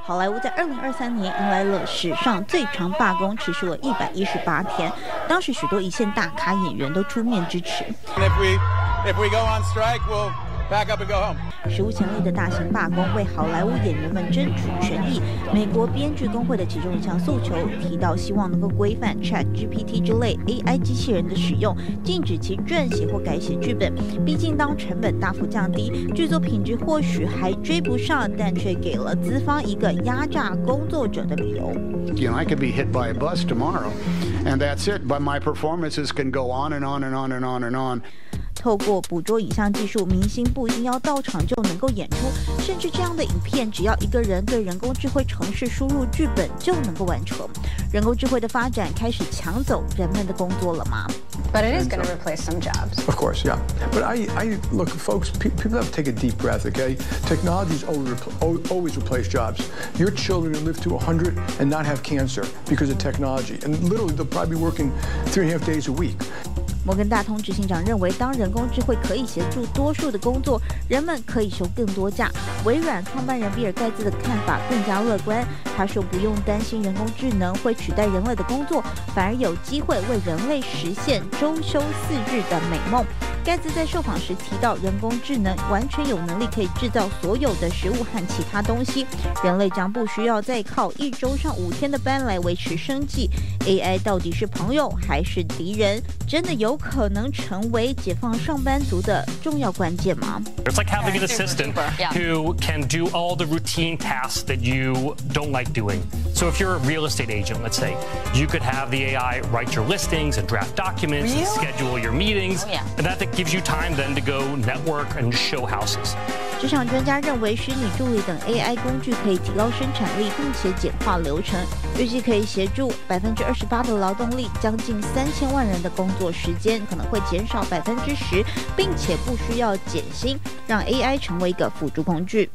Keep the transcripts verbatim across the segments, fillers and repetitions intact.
好莱坞在二零二三年迎来了史上最长罢工，持续了一百一十八天。当时许多一线大咖演员都出面支持。 If we, if we go on strike, we'll pack up and go home. 史无前例的大型罢工为好莱坞演员们争取权益。美国编剧工会的其中一项诉求提到，希望能够规范 ChatGPT 之类 A I 机器人的使用，禁止其撰写或改写剧本。毕竟，当成本大幅降低，剧作品质或许还追不上，但却给了资方一个压榨工作者的理由。 You know, I could be hit by a bus tomorrow, and that's it. But my performances can go on and on and on and on and on. 透过捕捉影像技术，明星不一定要到场就能够演出，甚至这样的影片，只要一个人对人工智慧程式输入剧本就能够完成。人工智慧的发展开始抢走人们的工作了吗？ But it is going to replace some jobs. Of course, yeah. But I, I look, folks. People have to take a deep breath. Okay, technology's always, always replace jobs. Your children will live to one hundred and not have cancer because of technology, and literally they'll probably be working three and a half days a week. 摩根大通执行长认为，当人工智慧可以协助多数的工作，人们可以休更多假。微软创办人比尔盖茨的看法更加乐观，他说不用担心人工智能会取代人类的工作，反而有机会为人类实现周休四日的美梦。盖茨在受访时提到，人工智能完全有能力可以制造所有的食物和其他东西，人类将不需要再靠一周上五天的班来维持生计。A I 到底是朋友还是敌人？真的有可能成为解放上班族的重要关键吗？ It's like having an assistant who can do all the routine tasks that you don't like doing. So if you're a real estate agent, let's say, you could have the A I write your listings and draft documents and schedule your meetings, and that gives you time then to go network and show houses. 职场专家认为，虚拟助理等 A I 工具可以提高生产力，并且简化流程，预计可以协助百分之二十八的劳动力，将近三千万人的工作时间可能会减少百分之十，并且不需要减薪，让 A I 成为一个辅助工具。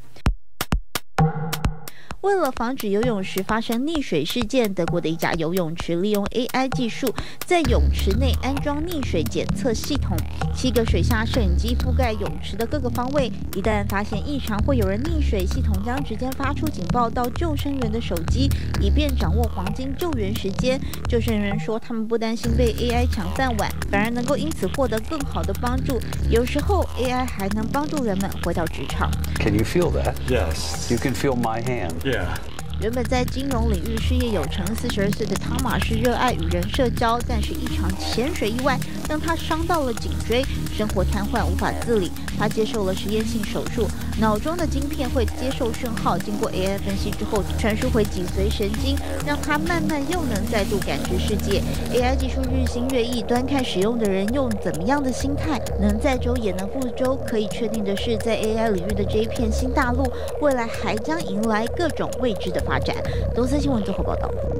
为了防止游泳时发生溺水事件，德国的一家游泳池利用 A I 技术，在泳池内安装溺水检测系统，七个水下摄影机覆盖泳池的各个方位。一旦发现异常或有人溺水，系统将直接发出警报到救生员的手机，以便掌握黄金救援时间。救生员说，他们不担心被 A I 抢饭碗，反而能够因此获得更好的帮助。有时候 A I 还能帮助人们回到职场。 Can you feel that? Yes. You can feel my hand. Yeah. 原本在金融领域事业有成，四十二岁的汤马士热爱与人社交，但是一场潜水意外让他伤到了颈椎，生活瘫痪，无法自理。他接受了实验性手术，脑中的晶片会接受讯号，经过 A I 分析之后传输回脊髓神经，让他慢慢又能再度感知世界。A I 技术日新月异，端看使用的人用怎么样的心态，能载舟也能覆舟。可以确定的是，在 A I 领域的这一片新大陆，未来还将迎来各种未知的发展。东森新闻综合报道。